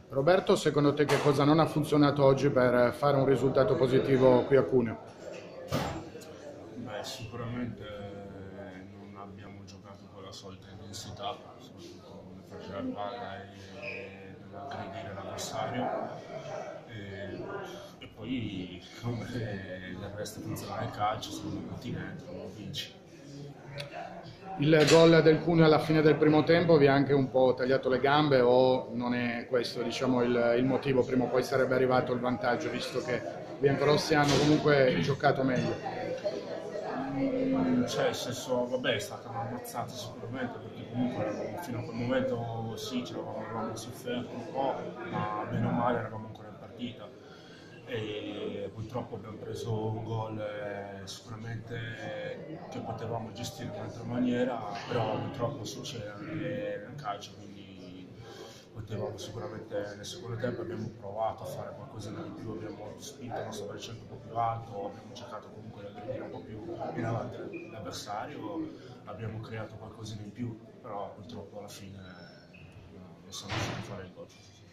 Roberto, secondo te che cosa non ha funzionato oggi per fare un risultato positivo qui a Cuneo? Beh, sicuramente non abbiamo giocato con la solita intensità, soprattutto come faceva la palla e aggredire l'avversario. E, e poi, come del resto funziona nel calcio, se non metti dentro non vinci. Il gol del Cuneo alla fine del primo tempo vi ha anche un po' tagliato le gambe o non è questo, diciamo, il motivo? Prima o poi sarebbe arrivato il vantaggio, visto che i biancorossi hanno comunque giocato meglio. Cioè, nel senso, vabbè, è stata una mazzata sicuramente, perché comunque fino a quel momento sì, avevamo sofferto un po', ma bene o male eravamo ancora in partita. E purtroppo abbiamo preso un gol sicuramente che potevamo gestire in un'altra maniera, però purtroppo succede anche nel calcio, quindi potevamo sicuramente nel secondo tempo abbiamo provato a fare qualcosina di più, abbiamo spinto il nostro braccetto un po' più alto, abbiamo cercato comunque di aggredire un po' più in avanti l'avversario, abbiamo creato qualcosina in più, però purtroppo alla fine non siamo riusciti a fare il gol.